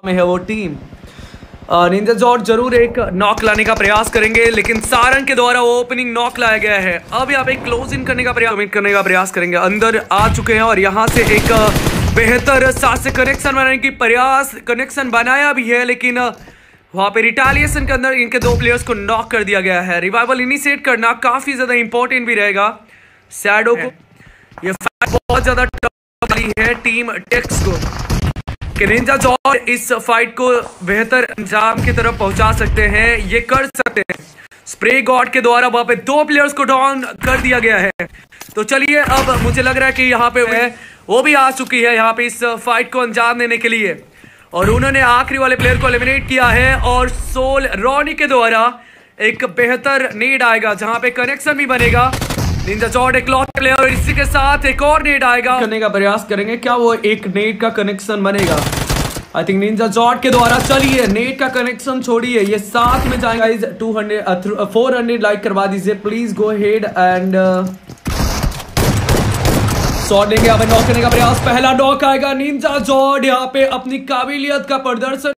में है वो टीम। निंजा जॉर्ज जरूर एक नॉक लाने का प्रयास करेंगे, लेकिन सारंग के द्वारा वो ओपनिंग नॉक लाया गया है। अब यहाँ पे क्लोज इन करने का प्रयास करेंगे। अंदर आ चुके हैं और यहाँ से एक बेहतर साथ से कनेक्शन बनाने की प्रयास, कनेक्शन बनाया भी है, लेकिन वहाँ पे रिटेलिएशन के अंदर इनके दो प्लेयर्स को नॉक कर दिया गया है। रिवाइवल इनिशिएट करना काफी ज्यादा इंपॉर्टेंट भी रहेगा शैडो को। ये फाइट बहुत ज्यादा टफ वाली है टीम टेक्स को कि निंजा जॉर्ज इस फाइट को बेहतर अंजाम की तरफ पहुंचा सकते हैं, ये कर सकते हैं। स्प्रे गॉड के द्वारा वहां पे दो प्लेयर्स को डाउन कर दिया गया है। तो चलिए अब मुझे लग रहा है कि यहाँ पे वो भी आ चुकी है यहाँ पे इस फाइट को अंजाम देने के लिए, और उन्होंने आखिरी वाले प्लेयर को एलिमिनेट किया है। और सोल रॉनी के द्वारा एक बेहतर नीड आएगा जहां पे कनेक्शन भी बनेगा। निंजा जॉर्ज एक लॉक प्लेयर और इसी के साथ एक और नेट आएगा करने का प्रयास करेंगे। क्या वो एक नेट का कनेक्शन बनेगा? आई थिंक निंजा जॉर्ज के द्वारा। चलिए नेट का कनेक्शन छोड़िए, ये साथ में जाएगा। 400 लाइक करवा दीजिए please. Go ahead and shot लेंगे। अब नॉक करने का प्रयास, पहला नॉक आएगा। निंजा जॉर्ज यहाँ पे अपनी काबिलियत का प्रदर्शन